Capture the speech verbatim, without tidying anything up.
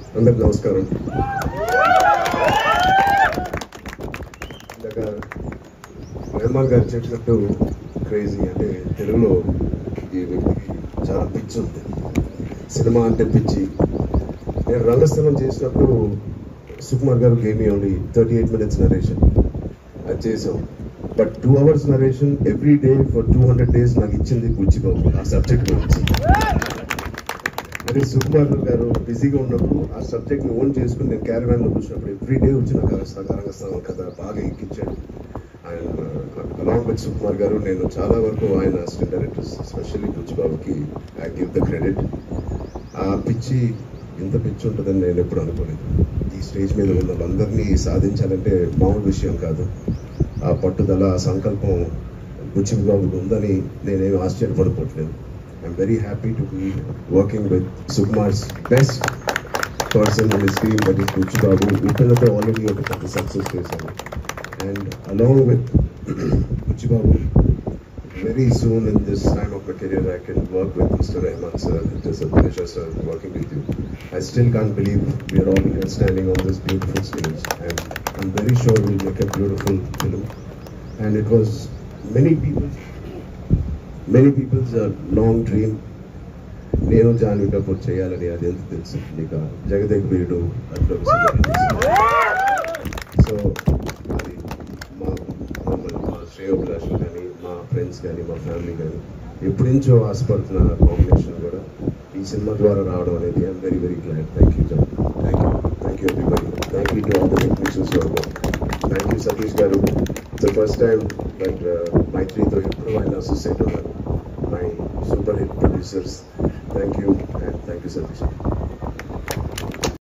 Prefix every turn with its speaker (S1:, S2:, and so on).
S1: అందరికి నమస్కారం. ఇందాక రెహమాన్ గారు చెప్పినట్టు క్రేజీ అంటే తెలుగులో ఈ వ్యక్తికి చాలా పిచ్చి ఉంది, సినిమా అంటే పిచ్చి. నేను రంగస్థలం చేసినప్పుడు Sukumar garu game only thirty eight minutes narration అది చేసాం. But two hours narration every day for two hundred days నాకు ఇచ్చింది బుచ్చిబాబు ఆ సబ్జెక్ట్ గురించి. అంటే సుకుమార్ గారు బిజీగా ఉన్నప్పుడు ఆ సబ్జెక్ట్ని ఓన్ చేసుకుని నేను క్యారవాన్లో కూర్చున్నప్పుడు ఎవ్రీ డే వచ్చి నాకు రంగస్థలం కథ బాగా ఎక్కించాడు. ఆయన అలాంగ్ విత్ సుకుమార్ గారు నేను చాలా వరకు ఆయన అసిస్టెంట్ డైరెక్టర్స్ ఎస్పెషల్లీ బుచ్చిబాబుకి ఐ గివ్ ద క్రెడిట్. ఆ పిచ్చి ఇంత పిచ్చి ఉంటుందని నేను ఎప్పుడు అనుకోలేదు. ఈ స్టేజ్ మీద ఉన్న వాళ్ళందరినీ సాధించాలంటే మామూలు విషయం కాదు. ఆ పట్టుదల ఆ సంకల్పం బుచ్చిబాబుకు ఉందని నేనేమి ఆశ్చర్యపడిపోవట్లేదు. I'm very happy to be working with Sukumar's best person in his team, that is Butchibabu. Uttanatho already of the success case. And along with Butchibabu, very soon in this time of my career, I can work with Mister Rahman sir. It is a pleasure, sir, working with you. I still can't believe we are all here standing on this beautiful stage. And I'm very sure we'll make a beautiful film. And it was many people. Many peoples long dream. నేను జాన్వీ కపూర్ చేయాలని అది ఎంత తెలుసు నీకు, జగదేక్ వీరుడు అట్లా. So అది మా మమ్మల్ని మా శ్రేయోభిలాషులు కానీ మా ఫ్రెండ్స్ కానీ మా ఫ్యామిలీ కానీ ఎప్పటి నుంచో ఆశపడుతున్న కాంబినేషన్ కూడా ఈ సినిమా ద్వారా రావడం అనేది I'm very very glad. Thank you జాన్, thank you thank you everybody. Thank you to all the technicians. Thank you Satish garu. The first time but మైత్రితో ఎప్పుడు ఆయన అసోసియేట్ ఉన్నారు. My super hit producers, thank you, and thank you Satish.